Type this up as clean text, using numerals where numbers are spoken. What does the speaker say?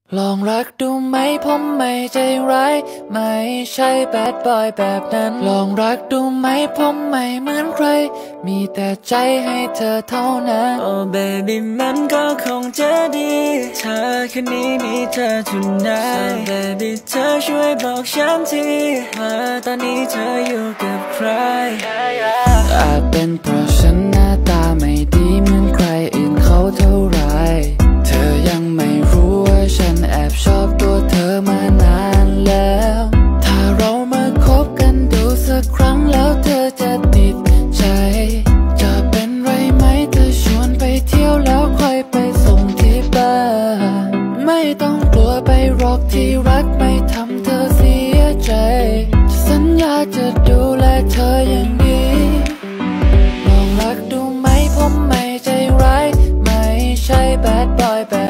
ลองรักดูไหมผมไม่ใจร้ายไม่ใช่แบดบอยแบบนั้นลองรักดูไหมผมไม่เหมือนใครมีแต่ใจให้เธอเท่านั้นโอ้เบบี้มันก็คงจะดีเธอคืนนี้มีเธอทุนได้ So baby เธอช่วยบอกฉันทีว่าตอนนี้เธออยู่กับใครอาจเป็นเพราะฉันหน้าตาไม่ดีเหมือนใครอื่นเขาเท่าไรเธอยังไม่รู้ว่าฉันแอบชอบตัวเธอมานานแล้วถ้าเรามาคบกันดูสักครั้งแล้วเธอจะติดใจจะเป็นไรไหมเธอชวนไปเที่ยวแล้วค่อยไปส่งที่บ้านไม่ต้องกลัวไปหรอกที่รักไม่ทำเธอเสียใจสัญญาจะดูแลเธออย่างดีลองรักดูไหมผมไม่ใจร้ายไม่ใช่แบดบอยแบบ